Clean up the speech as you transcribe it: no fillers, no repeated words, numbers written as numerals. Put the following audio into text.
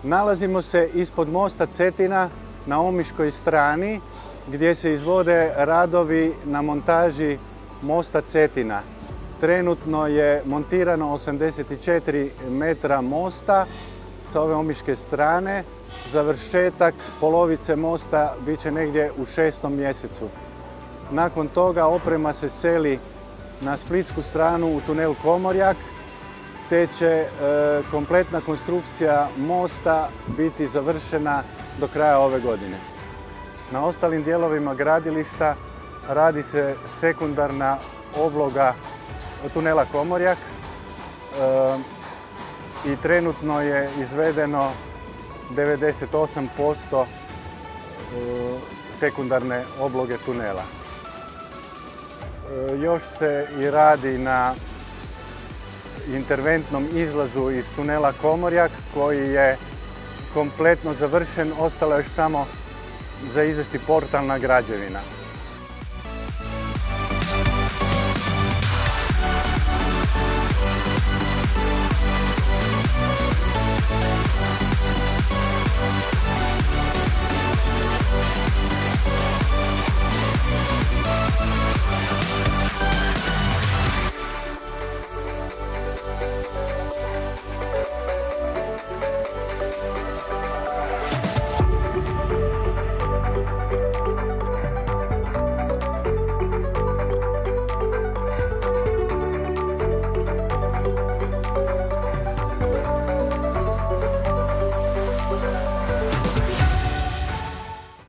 Nalazimo se ispod mosta Cetina na omiškoj strani gdje se izvode radovi na montaži mosta Cetina. Trenutno je montirano 84 metra mosta sa ove omiške strane. Završetak polovice mosta bit će negdje u 6. mjesecu. Nakon toga oprema se seli na splitsku stranu u tunel Komorjak, te će kompletna konstrukcija mosta biti završena do kraja ove godine. Na ostalim dijelovima gradilišta radi se sekundarna obloga tunela Komorjak i trenutno je izvedeno 98% sekundarne obloge tunela. Još se i radi na interventnom izlazu iz tunela Komorjak koji je kompletno završen, ostala je još samo za izvesti portalna građevina.